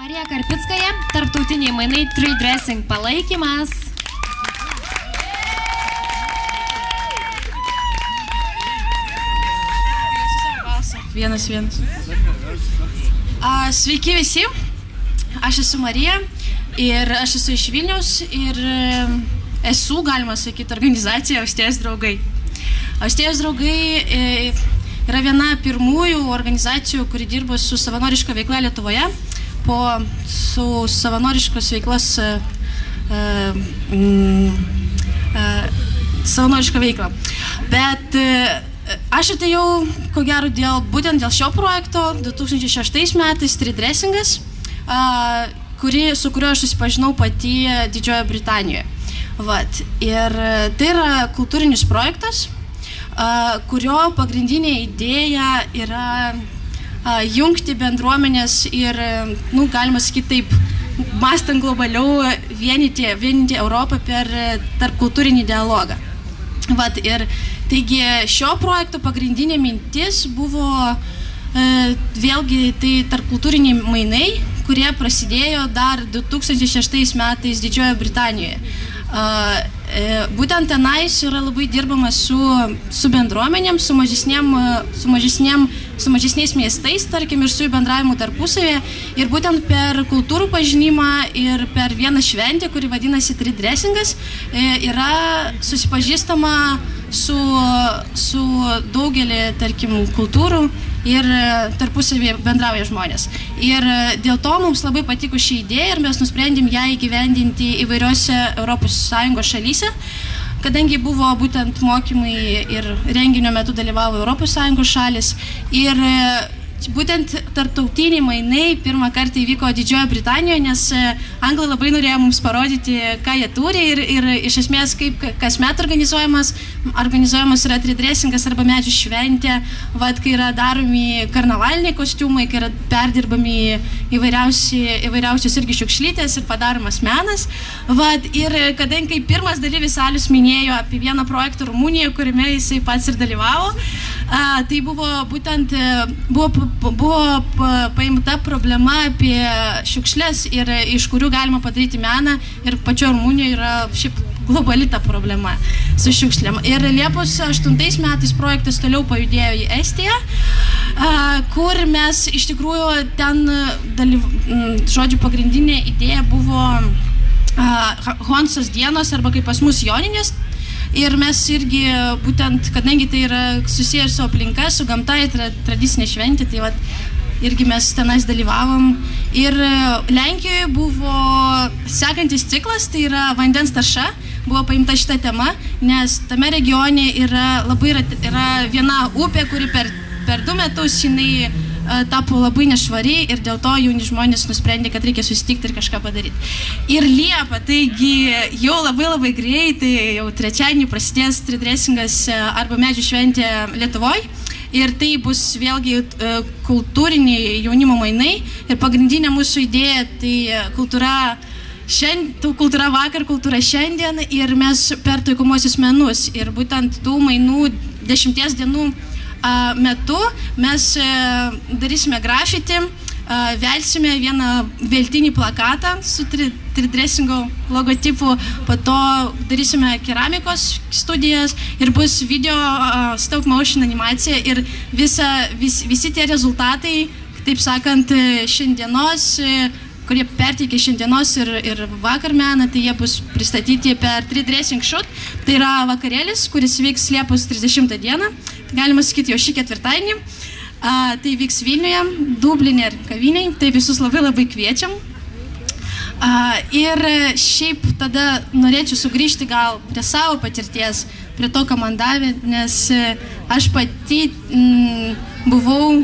Marija Karpickaja, tarptautiniai mainai 3Dressing palaikymas. Vienas. Sveiki visi, aš esu Marija ir aš esu iš Vilniaus ir esu, galima sakyti, organizacija Austėjos draugai. Austėjos draugai yra viena pirmųjų organizacijų, kuri dirbo su savanoriška veikla Lietuvoje, su savanoriškos veiklos savanorišką veiklą. Bet aš atėjau, ko gero, būtent dėl šio projekto 2006 metais 3Dressingas, su kuriuo aš susipažinau pati Didžiojoje Britanijoje. Ir tai yra kultūrinis projektas, kurio pagrindinė idėja yra jungti bendruomenės ir, galima sakyti taip, mąstant globaliau, vienyti Europą per tarpkultūrinį dialogą. Ir taigi šio projekto pagrindinė mintis buvo vėlgi tai tarpkultūriniai mainai, kurie prasidėjo dar 2006 metais Didžiojoje Britanijoje. Būtent tenais yra labai dirbama su bendruomenėm, su mažesniais miestais, tarkim, ir su jų bendravimu tarpusavėje. Ir būtent per kultūrų pažinimą ir per vieną šventę, kuri vadinasi 3Dressingas, yra susipažįstama su daugelį, tarkim, kultūrų ir tarpusavėje bendrauja žmonės. Ir dėl to mums labai patiko ši idėja ir mes nusprendėm ją įgyvendinti įvairiose ES šalyse, kadangi buvo būtent mokymai ir renginio metu dalyvavo ES šalis. Ir būtent tarptautiniai mainai pirmą kartą įvyko Didžiojoje Britanijoje, nes anglai labai norėjo mums parodyti, ką jie turi ir iš esmės kaip kasmet organizuojamas yra 3Dressingas arba medžių šventė, kai yra daromi karnavaliniai kostiumai, kai yra perdirbami įvairiausios irgi šiukšlytės ir padaromas menas. Ir kadangi pirmas dalyvis Alius minėjo apie vieną projektą Rumunijoje, kuriame jisai pats ir dalyvavo, tai buvo paimta problema apie šiukšlės ir iš kurių galima padaryti meną, ir pačioje Rumunijoje yra šiaip globali ta problema su šiukšlėm. Ir Liepos 8 metais projektas toliau pajudėjo į Estiją, kur mes iš tikrųjų ten, žodžiu, pagrindinė idėja buvo Honsos dienos arba kaip pas mus Joninės. Ir mes irgi, būtent, kadangi tai yra susiję su aplinka, su gamta, tai tradicinė šventė, tai irgi mes tenais dalyvavom. Ir Lenkijoje buvo sekantis ciklas, tai yra vandens tarša, buvo paimta šita tema, nes tame regione yra viena upė, kuri per 2 metus jinai tapo labai nešvari ir dėl to jauni žmonės nusprendė, kad reikia susitikti ir kažką padaryti. Ir Liepą, taigi jau labai greitai, jau trečiadienį prasidės 3Dressingas arba medžių šventė Lietuvoje. Ir tai bus vėlgi kultūriniai jaunimo mainai. Ir pagrindinė mūsų idėja tai kultūra vakar, kultūra šiandien. Ir mes per taikomosius menus. Ir būtent tų mainų 10 dienų metu mes darysime grafiti, velsime vieną veltinį plakatą su 3Dressingo logotipu, po to darysime keramikos studijas ir bus video stop motion animacija ir visi tie rezultatai, taip sakant, šiandienos, kurie perteikia šiandienos ir vakar meną, tai jie bus pristatyti per 3Dressing shoot. Tai yra vakarėlis, kuris vyks Liepos 30 dieną, tai galima sakyti jau šį ketvirtadienį. Tai vyks Vilniuje, Dubline ir Kavinėje, tai visus labai kviečiam. Ir šiaip tada norėčiau sugrįžti gal prie savo patirties, prie to, ką man davė, nes aš pati buvau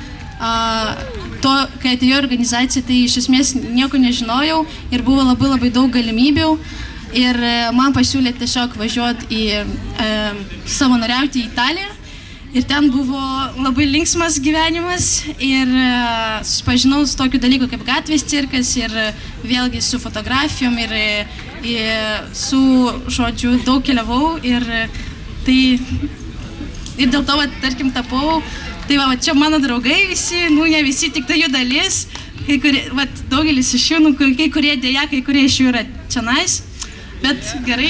kai atėjau organizaciją, tai iš esmės nieko nežinojau ir buvo labai daug galimybių ir man pasiūlė tiesiog važiuoti savanoriauti į Italiją ir ten buvo labai linksmas gyvenimas ir susipažinau su tokiu dalyku kaip gatvės cirkas ir vėlgi su fotografijom ir su, žodžiu, daug keliavau ir dėl to, tarkim, tapau. Tai čia mano draugai visi, ne visi, tik tai jų dalis, kai kurie, daugelis iš jų, kai kurie dėja, kai kurie iš jų yra čionais, bet gerai.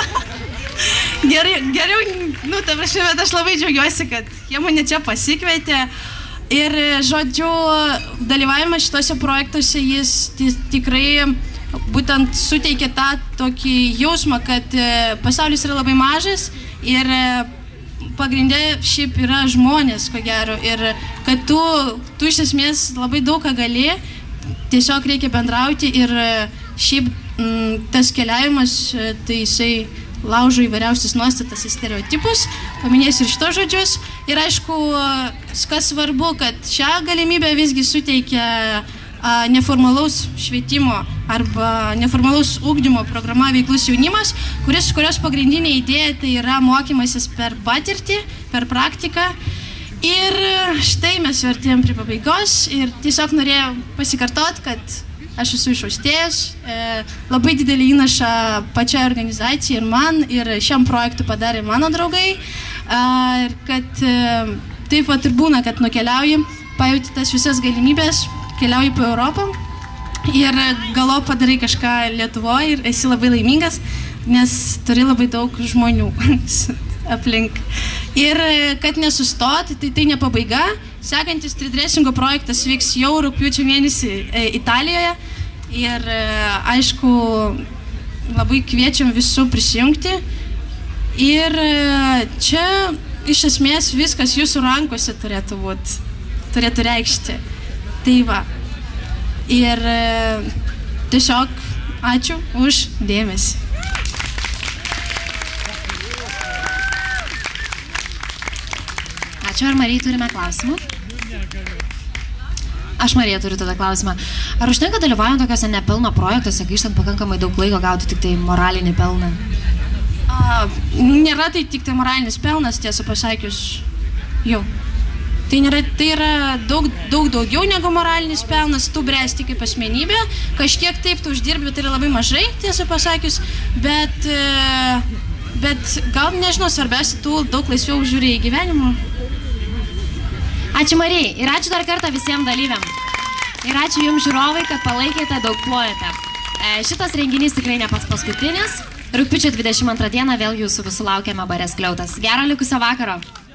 Geriau, ta prasme, bet aš labai džiaugiuosi, kad jie mane čia pasikvietė. Ir, žodžiu, dalyvavimas šitose projektuose jis tikrai būtent suteikia tą tokį jausmą, kad pasaulis yra labai mažas ir pagrindė šiaip yra žmonės, ko gero, ir kad tu iš esmės labai daug ką gali, tiesiog reikia bendrauti ir šiaip tas keliavimas, tai jisai laužo įvairiausius nuostatas į stereotipus, paminėsiu ir šitos žodžius. Ir aišku, kas svarbu, kad šią galimybę visgi suteikia neformalaus švietimo arba neformalaus ugdymo programa Veiklus jaunimas, kurios pagrindinė idėja tai yra mokymasis per patirtį, per praktiką. Ir štai mes artėjom prie pabaigos ir tiesiog norėjau pasikartoti, kad aš esu iš Austėjos, labai didelį įnašą pačiai organizacijai ir man, ir šiam projektui padarė mano draugai. Ir kad taip pat ir būna, kad nukeliauji, pajauti tas visas galimybės, keliauji po Europą ir galop padarai kažką Lietuvoje ir esi labai laimingas, nes turi labai daug žmonių aplink. Ir kad nesustoti, tai ne pabaiga. Sekantis Tridresingo projektas vyks jau rugpjūčio mėnesį Italijoje ir aišku, labai kviečiam visų prisijungti. Ir čia iš esmės viskas jūsų rankose turėtų būti, turėtų reikšti. Tai va. Ir tiesiog ačiū už dėmesį. Ačiū, ar Marijai turime klausimų? Aš Marija turiu tada klausimą. Ar užtenka dalyvaujant tokiuose nepelno projektuose, gaištant pakankamai daug laiko gauti tik tai moralinį pelną? Nėra tai tik tai moralinis pelnas, tiesą pasakius. Jau. Tai yra daug daugiau negu moralinis pelnas, tu bręsti kaip asmenybė, kažkiek taip tu uždirbi, tai yra labai mažai, tiesą pasakius, bet gal, nežinau, svarbiausia, tu daug laisviau žiūri į gyvenimą. Ačiū Marijai ir ačiū dar kartą visiems dalyviam. Ir ačiū jums žiūrovai, kad palaikėte, daug plojate. Šitas renginys tikrai ne pats paskutinis. Rugpjūčio 22 dieną vėl jūsų visų laukiame bare Skliautas. Gero likusio vakaro.